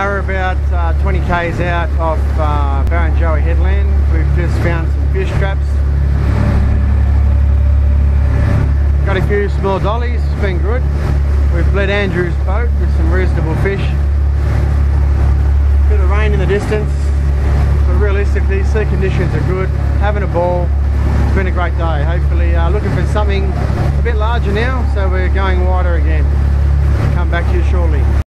we're about 20 k's out of Barrenjoey Headland. We've just found some fish traps. Got a few small dollies, it's been good. We've bled Andrew's boat with some reasonable fish. Bit of rain in the distance, but realistically sea conditions are good. Having a ball. It's been a great day. Hopefully looking for something a bit larger now, so we're going wider again. I'll come back to you shortly.